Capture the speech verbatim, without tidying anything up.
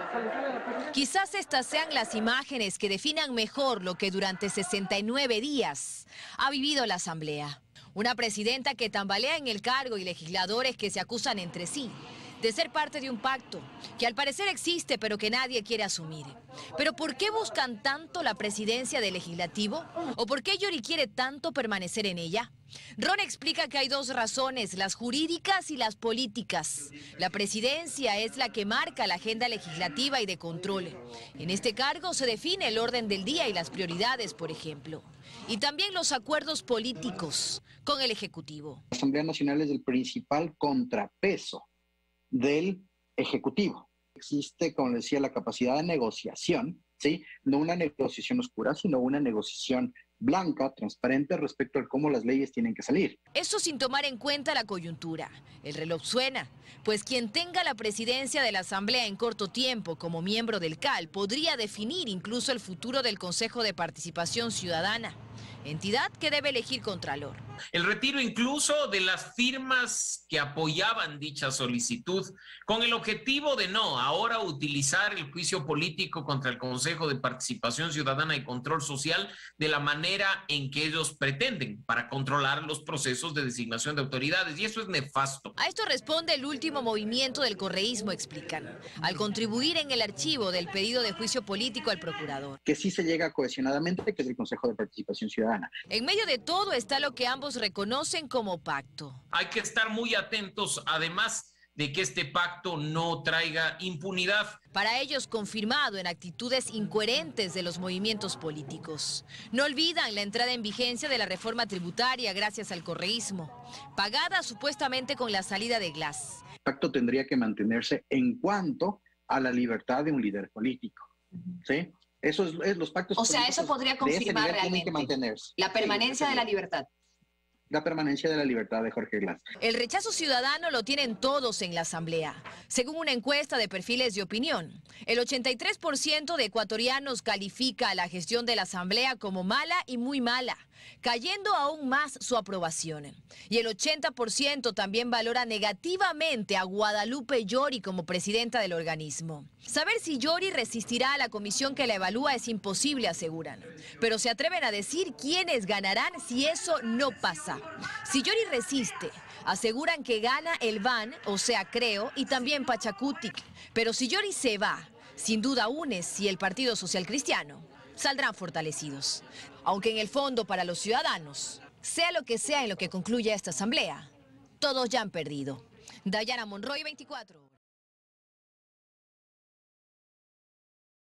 Quizás estas sean las imágenes que definan mejor lo que durante sesenta y nueve días ha vivido la Asamblea. Una presidenta que tambalea en el cargo y legisladores que se acusan entre sí de ser parte de un pacto que al parecer existe pero que nadie quiere asumir. ¿Pero por qué buscan tanto la presidencia del Legislativo? ¿O por qué Yori quiere tanto permanecer en ella? Ron explica que hay dos razones, las jurídicas y las políticas. La presidencia es la que marca la agenda legislativa y de control. En este cargo se define el orden del día y las prioridades, por ejemplo. Y también los acuerdos políticos con el Ejecutivo. La Asamblea Nacional es el principal contrapeso del Ejecutivo. Existe, como decía, la capacidad de negociación, ¿sí? No una negociación oscura, sino una negociación blanca, transparente respecto a cómo las leyes tienen que salir. Eso sin tomar en cuenta la coyuntura. El reloj suena, pues quien tenga la presidencia de la Asamblea en corto tiempo como miembro del C A L podría definir incluso el futuro del Consejo de Participación Ciudadana, entidad que debe elegir contralor. El retiro incluso de las firmas que apoyaban dicha solicitud, con el objetivo de no ahora utilizar el juicio político contra el Consejo de Participación Ciudadana y Control Social de la manera en que ellos pretenden, para controlar los procesos de designación de autoridades, y eso es nefasto. A esto responde el último movimiento del correísmo, explican, al contribuir en el archivo del pedido de juicio político al procurador. Que sí se llega cohesionadamente, que es el Consejo de Participación Ciudadana. En medio de todo está lo que ambos reconocen como pacto. Hay que estar muy atentos, además de que este pacto no traiga impunidad. Para ellos confirmado en actitudes incoherentes de los movimientos políticos. No olvidan la entrada en vigencia de la reforma tributaria gracias al correísmo, pagada supuestamente con la salida de Glass. El pacto tendría que mantenerse en cuanto a la libertad de un líder político, ¿sí? Eso es, es los pactos. O sea, eso podría confirmar realmente la permanencia sí, de la libertad. La permanencia de la libertad de Jorge Glass. El rechazo ciudadano lo tienen todos en la Asamblea. Según una encuesta de perfiles de opinión, el ochenta y tres por ciento de ecuatorianos califica a la gestión de la Asamblea como mala y muy mala, cayendo aún más su aprobación. Y el ochenta por ciento también valora negativamente a Guadalupe Yori como presidenta del organismo. Saber si Yori resistirá a la comisión que la evalúa es imposible, aseguran. Pero se atreven a decir quiénes ganarán si eso no pasa. Si Yori resiste, aseguran que gana el V A N, o sea, Creo, y también Pachacutic. Pero si Yori se va, sin duda U N E S y el Partido Social Cristiano saldrán fortalecidos. Aunque en el fondo para los ciudadanos, sea lo que sea en lo que concluya esta asamblea, todos ya han perdido. Dayana Monroy, veinticuatro.